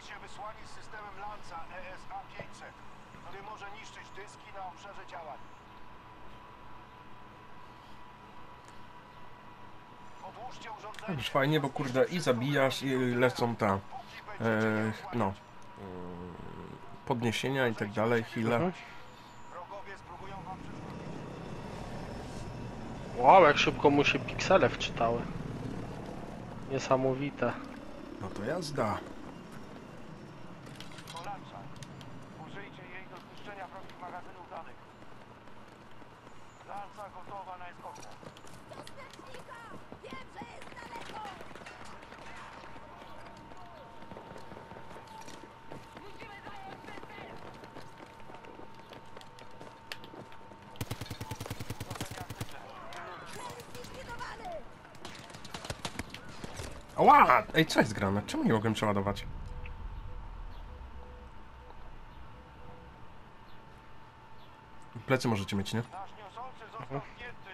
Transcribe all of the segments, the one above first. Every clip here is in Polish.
się wysłani z systemem Lanza ESA-500, który może niszczyć dyski na obszarze działań. Podłóżcie urządzenie. Już fajnie, bo kurde i zabijasz i lecą ta no podniesienia i tak dalej, heale. Wrogowie spróbują wam przeszkodzić. Wow, jak szybko mu się piksele wczytały. Niesamowite. No to jazda. To Lanza. Użyjcie jej do zniszczenia wrogich magazynów danych. Lanza gotowa na eskortę. Ała! Ej, co jest grane? Czemu nie mogłem przeładować? Plecy możecie mieć, nie? Nasz niosący został wpięty.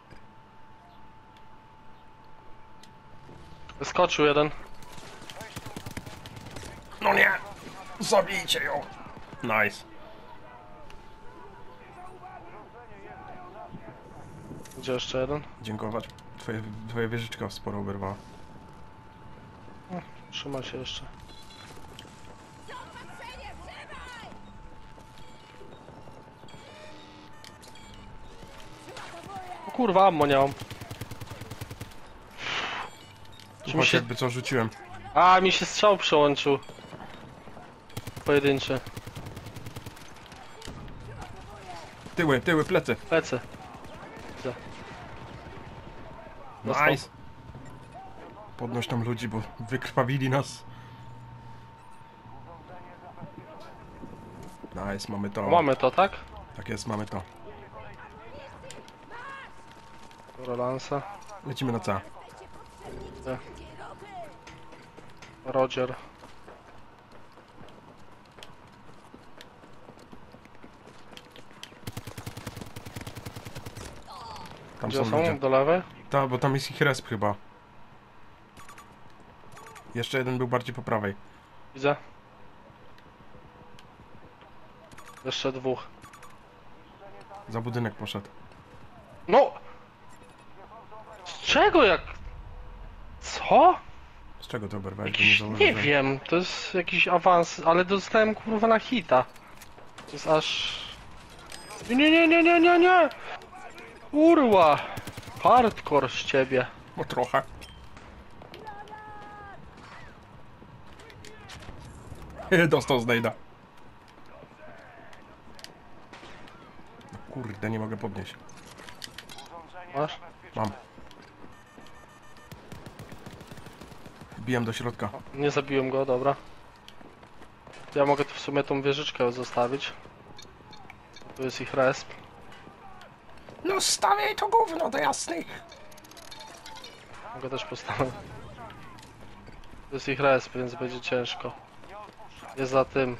Wyskoczył jeden. No nie! Zabijcie ją! Nice. Gdzie jeszcze jeden? Dziękować. Twoja wieżyczka sporo oberwała. Trzyma się jeszcze. O kurwa, ammo nie mam. Czy mi Chodź, się... jakby co rzuciłem. A, mi się strzał przełączył. Pojedynczy. Tyły, plecy. Plecy. Widzę. Dostał. Nice. Podnoś tam ludzi, bo wykrwawili nas. Nice, mamy to. Mamy to, tak? Tak jest, mamy to. Rolansa. Lecimy na C. Roger. Tam Gdzie są są? ludzie. Do lewej? Ta, bo tam jest ich resp chyba. Jeszcze jeden był bardziej po prawej. Widzę. Jeszcze dwóch. Za budynek poszedł. No! Z czego jak... Co? Z czego to oberwałeś? Bo Jakiś, nie zauważyłem. wiem, to jest jakiś awans, ale dostałem kurwa na hita. To jest aż... Nie! Kurwa! Hardcore z ciebie. No trochę. Dostał znajda. No kurde, nie mogę podnieść. Masz? Mam. Wbijam do środka. Nie zabiłem go, dobra. Ja mogę tu w sumie tą wieżyczkę zostawić. Tu jest ich resp. No stawiaj to gówno do jasnych. Mogę też postawić. To jest ich resp, więc będzie ciężko. Jest za tym.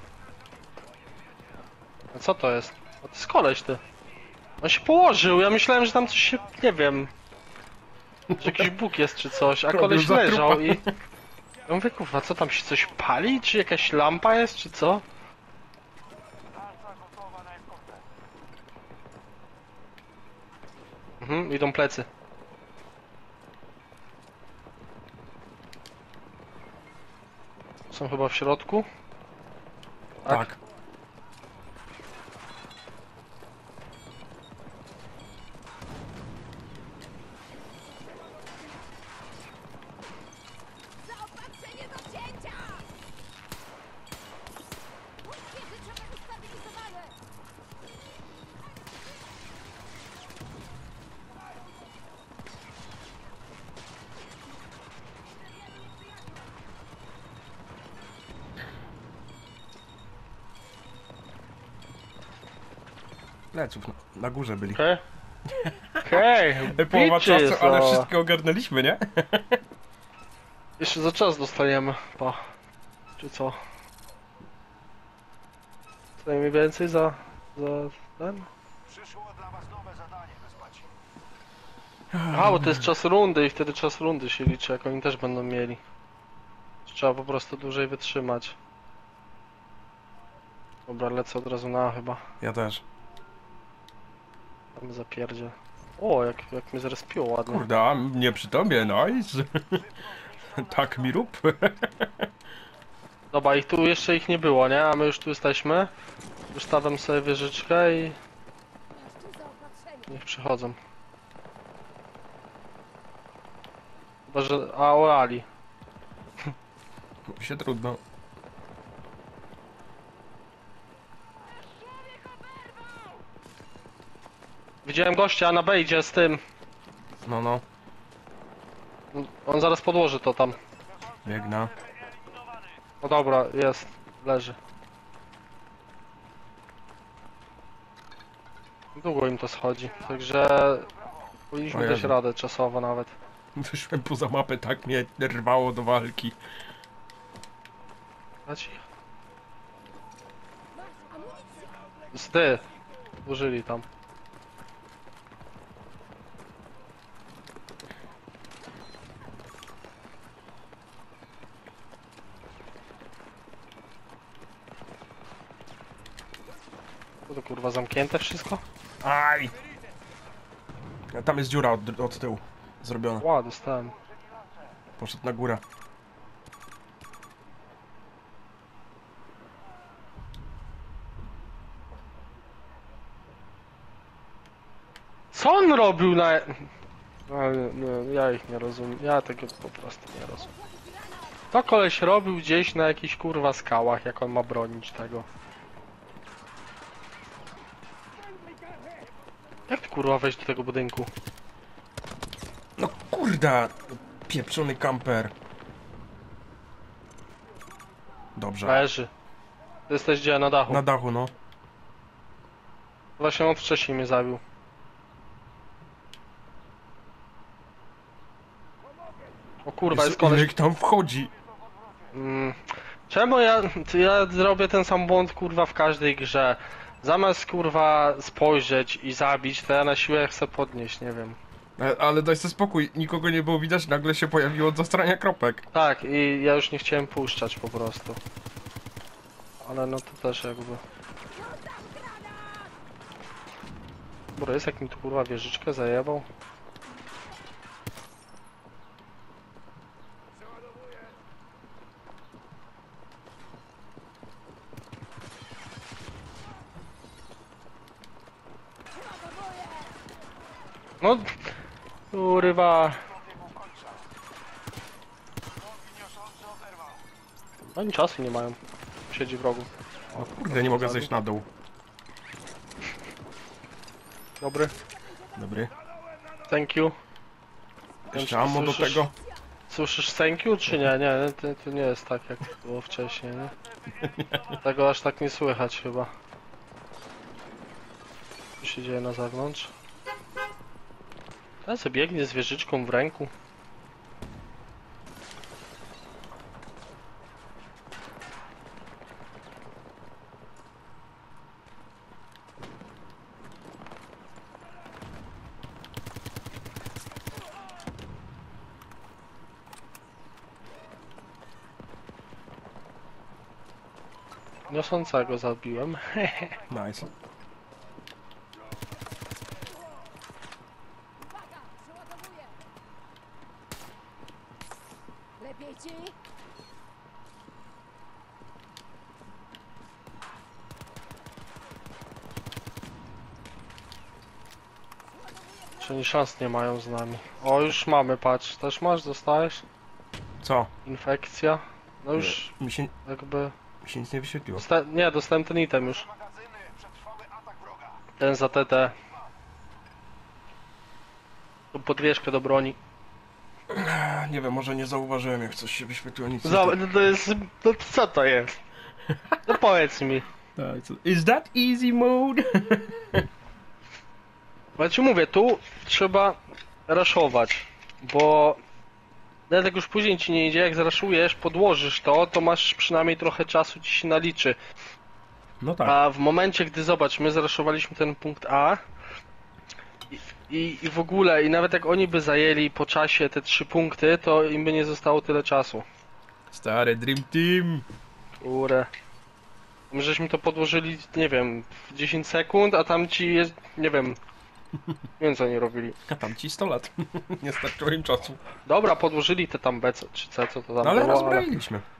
A co to jest? O, to jest koleś ty. On się położył, ja myślałem, że tam coś się... nie wiem. Że jakiś bóg jest czy coś, a Robił koleś za leżał trupa. i... Ja mówię, kurwa, co tam się coś pali? Czy jakaś lampa jest, czy co? Lanza gotowa na eskortę. Mhm, idą plecy. Są chyba w środku. Tak. Zaopatrzenie do cięcia! Wieżyczone ustabilizowane! Pleców na górze byli. Okej. Okej, Połowa czasu, bitches, ale o. wszystko ogarnęliśmy, nie? Jeszcze za czas dostaniemy, pa. Czy co? Co najmniej więcej za ten? Przyszło dla was nowe zadanie, wyspaci. A, bo to jest czas rundy i wtedy czas rundy się liczy, jak oni też będą mieli. Trzeba po prostu dłużej wytrzymać. Dobra, lecę od razu na A chyba. Ja też. Tam zapierdzie. O, jak mnie zrespiło ładnie. Kurde, a mnie przy tobie, nice. Tak mi rób. Dobra, tu jeszcze ich nie było, nie? A my już tu jesteśmy. Wystawiam sobie wieżyczkę i Jeszcze zaopatrzenie. niech przychodzą. Chyba, że... A, orali. Się trudno. Widziałem gościa na bejdzie z tym. No, no. On zaraz podłoży to tam. Biegnę. No dobra, jest. Leży. Długo im to schodzi, także powinniśmy O dać Jezu. radę czasowo nawet. Wyszłem poza mapę, tak mnie rwało do walki. Dać ich. Masz amunicję. Zdy. Użyli tam. Co to kurwa zamknięte wszystko? Aj! A tam jest dziura od tyłu. Zrobiona. Ła, dostałem. Poszedł na górę. Co on robił na... ja ich nie rozumiem. Ja tego po prostu nie rozumiem. To koleś robił gdzieś na jakichś kurwa skałach, jak on ma bronić tego. Jak ty kurwa wejść do tego budynku? No kurde! Pieprzony kamper. Dobrze. Leży. Ty jesteś gdzie? Na dachu. Na dachu, no. Właśnie on wcześniej mnie zabił. O kurwa, jest koleś. Ilek tam wchodzi. Czemu ja zrobię ten sam błąd kurwa w każdej grze? Zamiast kurwa spojrzeć i zabić, to ja na siłę chcę podnieść, nie wiem. Ale daj sobie spokój, nikogo nie było widać, nagle się pojawiło od zastrania kropek. Tak, i ja już nie chciałem puszczać po prostu. Ale no to też jakby... Dobra, jest jak mi tu kurwa wieżyczkę zajebał. No... Kurwa... Oni czasu nie mają. Siedzi w rogu. O kurde, nie mogę zejść na dół. Dobry. Dobry. Thank you. Jeszcze ammo do Słyszysz? tego. Słyszysz thank you czy nie? Nie, to nie jest tak jak było wcześniej, nie? Tego aż tak nie słychać chyba. Co się dzieje na zewnątrz? Ten sobie biegnie z wieżyczką w ręku. Niosącego zabiłem. Nice. Uwaga, przeładowuję. Lepiej ci? Czy oni szans nie mają z nami. O, już mamy, patrz. Też masz, dostajesz? Co? Infekcja. No już Mi się jakby... nic nie wyświetliło. Nie, dostałem ten item już. Magazyny, przetrwały atak wroga. Ten za TT. Tu podwieszkę do broni. Nie wiem, może nie zauważyłem, jak coś się wyświetliło, nic nie... To jest... No co to jest? No powiedz mi. Is that easy mode? Bo ja ci mówię, tu trzeba raszować, bo nawet jak już później ci nie idzie, jak zraszujesz, podłożysz to, to masz przynajmniej trochę czasu, ci się naliczy. No tak. A w momencie, gdy zobacz, my zraszowaliśmy ten punkt A i w ogóle, i nawet jak oni by zajęli po czasie te 3 punkty, to im by nie zostało tyle czasu. Stary Dream Team. Kurde. My żeśmy to podłożyli, nie wiem, w 10 sekund, a tam ci jest, nie wiem, nie wiem co oni robili. A tam ci 100 lat. Nie starczyło im czasu. Dobra, podłożyli te tam B, czy C, co to tam No ale było, rozbroiliśmy.